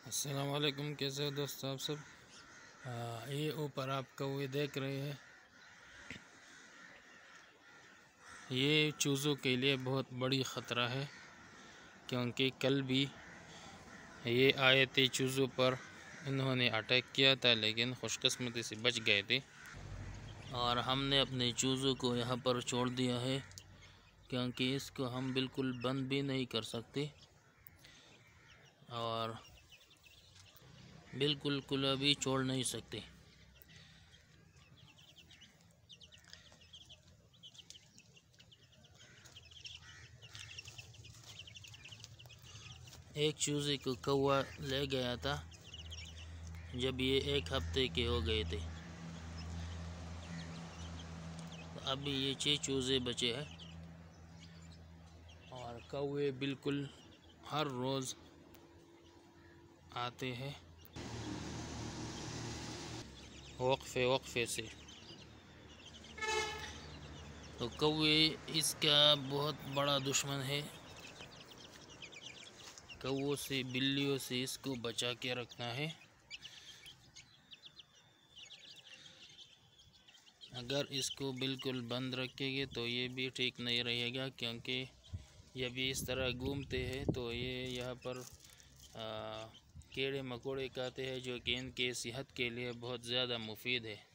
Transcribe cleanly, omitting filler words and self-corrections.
अस्सलाम वालेकुम। कैसे हो दोस्तों आप सब। ये ऊपर आप कौवे देख रहे हैं, ये चूज़ों के लिए बहुत बड़ी ख़तरा है, क्योंकि कल भी ये आए थे चूज़ों पर, इन्होंने अटैक किया था लेकिन खुशकिस्मती से बच गए थे। और हमने अपने चूज़ों को यहाँ पर छोड़ दिया है, क्योंकि इसको हम बिल्कुल बंद भी नहीं कर सकते और बिल्कुल खुला भी छोड़ नहीं सकते। एक चूज़े को कौवा ले गया था जब ये 1 हफ्ते के हो गए थे। तो अभी ये 6 चूज़े बचे हैं और कौवे बिल्कुल हर रोज़ आते हैं वक्फे से। तो कौवे इसका बहुत बड़ा दुश्मन है। कौवों से, बिल्लियों से इसको बचा के रखना है। अगर इसको बिल्कुल बंद रखेंगे तो ये भी ठीक नहीं रहेगा, क्योंकि जब ये इस तरह घूमते हैं तो ये यहाँ पर कीड़े मकोड़े खाते हैं, जो कि इनके सेहत के लिए बहुत ज़्यादा मुफीद है।